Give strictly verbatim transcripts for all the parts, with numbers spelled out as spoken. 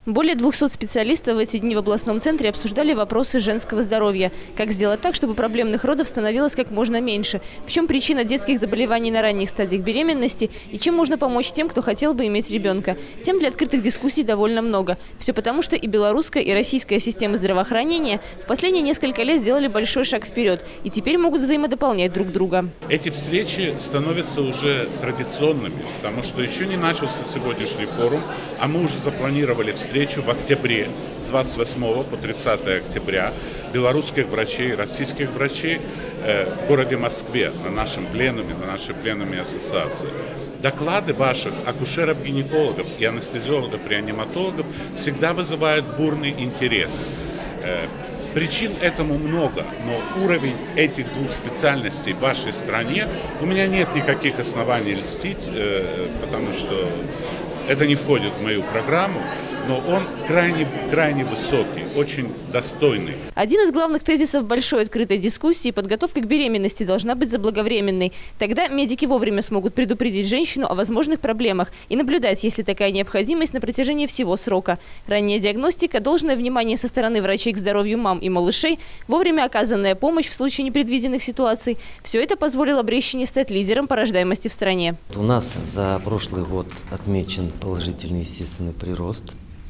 Более двухсот специалистов в эти дни в областном центре обсуждали вопросы женского здоровья. Как сделать так, чтобы проблемных родов становилось как можно меньше? В чем причина детских заболеваний на ранних стадиях беременности? И чем можно помочь тем, кто хотел бы иметь ребенка? Тем для открытых дискуссий довольно много. Все потому, что и белорусская, и российская системы здравоохранения в последние несколько лет сделали большой шаг вперед. И теперь могут взаимодополнять друг друга. Эти встречи становятся уже традиционными, потому что еще не начался сегодняшний форум, а мы уже запланировали встречу в октябре, с двадцать восьмого по тридцатое октября, белорусских врачей, российских врачей э, в городе Москве на нашем пленуме, на нашей пленуме ассоциации. Доклады ваших акушеров-гинекологов и анестезиологов-реаниматологов всегда вызывают бурный интерес. Э, Причин этому много, но уровень этих двух специальностей в вашей стране, у меня нет никаких оснований льстить, э, потому что это не входит в мою программу, но он крайне, крайне высокий, очень достойный. Один из главных тезисов большой открытой дискуссии – подготовка к беременности должна быть заблаговременной. Тогда медики вовремя смогут предупредить женщину о возможных проблемах и наблюдать, если такая необходимость, на протяжении всего срока. Ранняя диагностика, должное внимание со стороны врачей к здоровью мам и малышей, вовремя оказанная помощь в случае непредвиденных ситуаций – все это позволило Брещине стать лидером по рождаемости в стране. У нас за прошлый год отмечен положительный естественный прирост.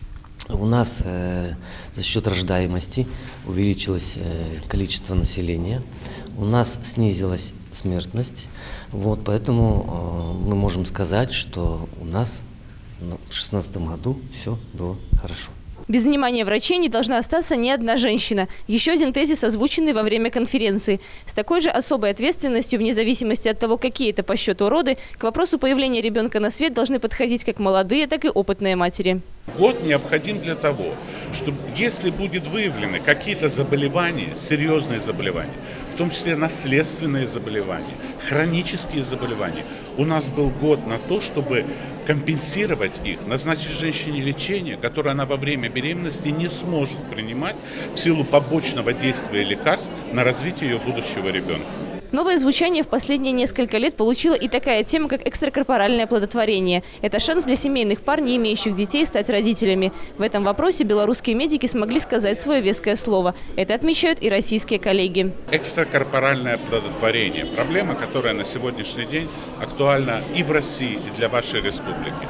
У нас э, за счет рождаемости увеличилось э, количество населения, у нас снизилась смертность, вот, поэтому э, мы можем сказать, что у нас ну, в две тысячи шестнадцатом году все было хорошо. Без внимания врачей не должна остаться ни одна женщина. Еще один тезис, озвученный во время конференции. С такой же особой ответственностью, вне зависимости от того, какие это по счету роды, к вопросу появления ребенка на свет должны подходить как молодые, так и опытные матери. Год необходим для того, чтобы, если будет выявлены какие-то заболевания, серьезные заболевания, в том числе наследственные заболевания, хронические заболевания, у нас был год на то, чтобы компенсировать их, назначить женщине лечение, которое она во время беременности не сможет принимать в силу побочного действия лекарств на развитие ее будущего ребенка. Новое звучание в последние несколько лет получила и такая тема, как экстракорпоральное оплодотворение. Это шанс для семейных пар, не имеющих детей, стать родителями. В этом вопросе белорусские медики смогли сказать свое веское слово. Это отмечают и российские коллеги. Экстракорпоральное оплодотворение – проблема, которая на сегодняшний день актуальна и в России, и для вашей республики.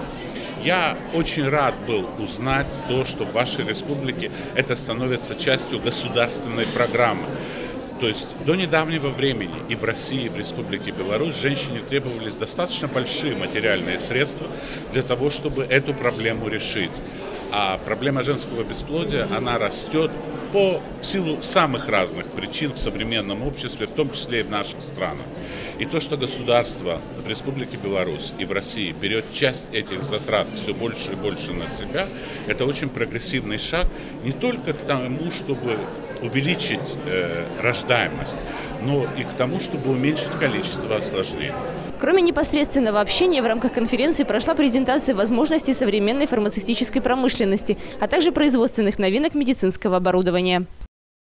Я очень рад был узнать то, что в вашей республике это становится частью государственной программы. То есть до недавнего времени и в России, и в Республике Беларусь женщине требовались достаточно большие материальные средства для того, чтобы эту проблему решить. А проблема женского бесплодия, она растет по силу самых разных причин в современном обществе, в том числе и в наших странах. И то, что государство в Республике Беларусь и в России берет часть этих затрат все больше и больше на себя, это очень прогрессивный шаг не только к тому, чтобы увеличить э, рождаемость, но и к тому, чтобы уменьшить количество осложнений. Кроме непосредственного общения, в рамках конференции прошла презентация возможностей современной фармацевтической промышленности, а также производственных новинок медицинского оборудования.